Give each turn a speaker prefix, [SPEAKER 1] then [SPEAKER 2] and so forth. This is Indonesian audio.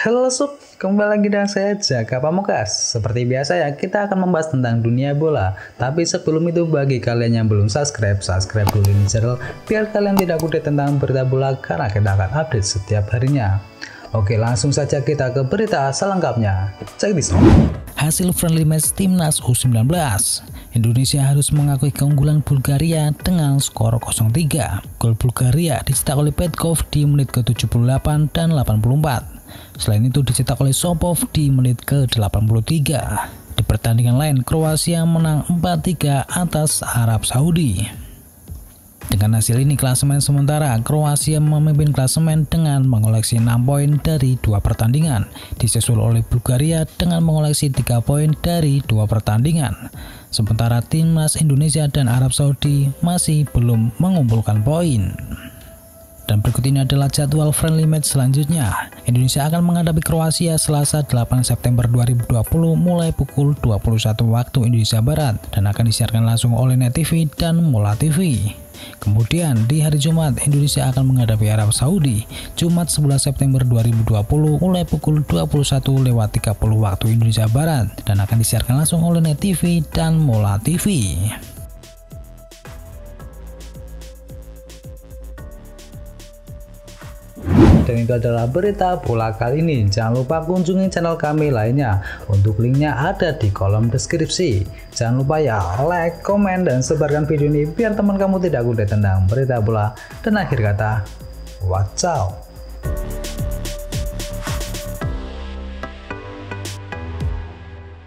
[SPEAKER 1] Halo sob, kembali lagi dengan saya Jaka Pamungkas. Seperti biasa ya, kita akan membahas tentang dunia bola. Tapi sebelum itu, bagi kalian yang belum subscribe dulu ini channel biar kalian tidak update tentang berita bola karena kita akan update setiap harinya. Oke, langsung saja kita ke berita selengkapnya. Check this out.
[SPEAKER 2] Hasil friendly match timnas U19. Indonesia harus mengakui keunggulan Bulgaria dengan skor 0-3. Gol Bulgaria dicetak oleh Petkov di menit ke-78 dan 84. Selain itu dicetak oleh Sopov di menit ke-83. Di pertandingan lain, Kroasia menang 4-3 atas Arab Saudi. Dengan hasil ini, klasemen sementara Kroasia memimpin klasemen dengan mengoleksi 6 poin dari 2 pertandingan, disusul oleh Bulgaria dengan mengoleksi 3 poin dari 2 pertandingan. Sementara timnas Indonesia dan Arab Saudi masih belum mengumpulkan poin. Dan berikut ini adalah jadwal friendly match selanjutnya. Indonesia akan menghadapi Kroasia Selasa 8 September 2020 mulai pukul 21 waktu Indonesia Barat dan akan disiarkan langsung oleh Net TV dan Mola TV. Kemudian di hari Jumat, Indonesia akan menghadapi Arab Saudi Jumat 11 September 2020 mulai pukul 21.30 waktu Indonesia Barat dan akan disiarkan langsung oleh Net TV dan Mola TV.
[SPEAKER 1] Dan itu adalah berita bola kali ini. Jangan lupa kunjungi channel kami lainnya. Untuk linknya ada di kolom deskripsi. Jangan lupa ya like, komen, dan sebarkan video ini biar teman kamu tidak update tentang berita bola. Dan akhir kata, watch out.